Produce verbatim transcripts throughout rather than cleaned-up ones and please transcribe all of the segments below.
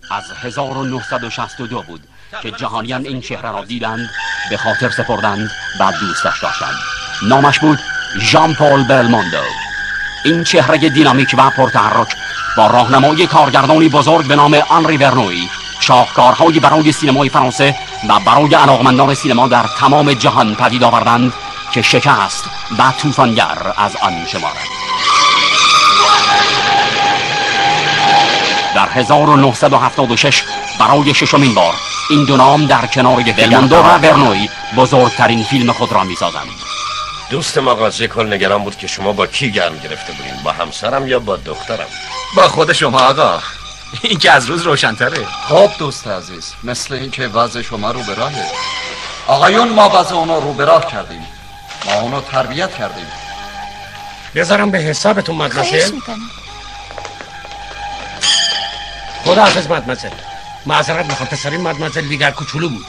از هزار و نهصد و شصت و دو بود که جهانیان این چهره را دیدند، به خاطر سپردند و دوستش داشتند. نامش بود ژان پل بلموندو. این چهره دینامیک و پرتحرک با راهنمایی کارگردانی بزرگ به نام آنری ورنوی شاهکارهایی برای سینمای فرانسه و برای علاقمندان سینما در تمام جهان پدید آوردند که شکست و طوفانگر از آن شمارند. در هزار و نهصد و هفتاد و شش برای ششمین بار این دو نام در کنار بلموندو و ورنوی بزرگترین فیلم خود را می‌سازند. دوست مغازه کل نگران بود که شما با کی گرم گرفته بودین، با همسرم یا با دخترم؟ با خود شما آقا، این که از روز روشن‌تره. خب دوست عزیز، مثل این که وضع شما رو به راهه. آقایون، ما وضع اونا رو به راه کردیم، ما اونو تربیت کردیم. بذارم به حسابتون مدمسل. خواهش میکنم. خدا حافظ مدمسل. معذرت میخوام، پسرین مدمسل دیگر کوچولو بود.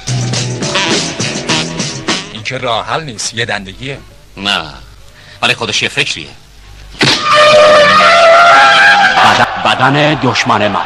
این که راه حل نیست، یه دندگیه. نه، ولی خودش یه فکریه. بدن دشمن من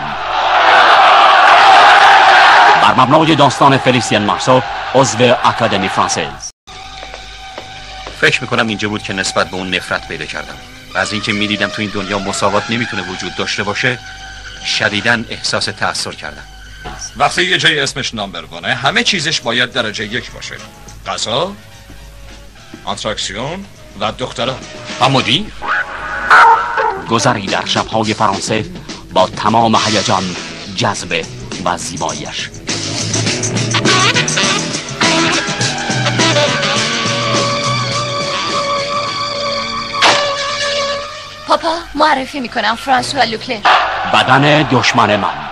بر مبنای داستان فلیسین مارسو، عضو اکادمی فرانسیز. فکر میکنم اینجا بود که نسبت به اون نفرت پیدا کردم. و از اینکه میدیدم تو این دنیا مساوات نمیتونه وجود داشته باشه، شدیداً احساس تأثیر کردم. وقتی یه جای اسمش نامبر وانه، همه چیزش باید درجه یک باشه. غذا، آتراکسیون و دختران و مدیر. گذری در شب‌های فرانسه با تمام هیجان، جذبه و زیباییش. پاپا، معرفی میکنم فرانسوا لوکلر. بدن دشمن من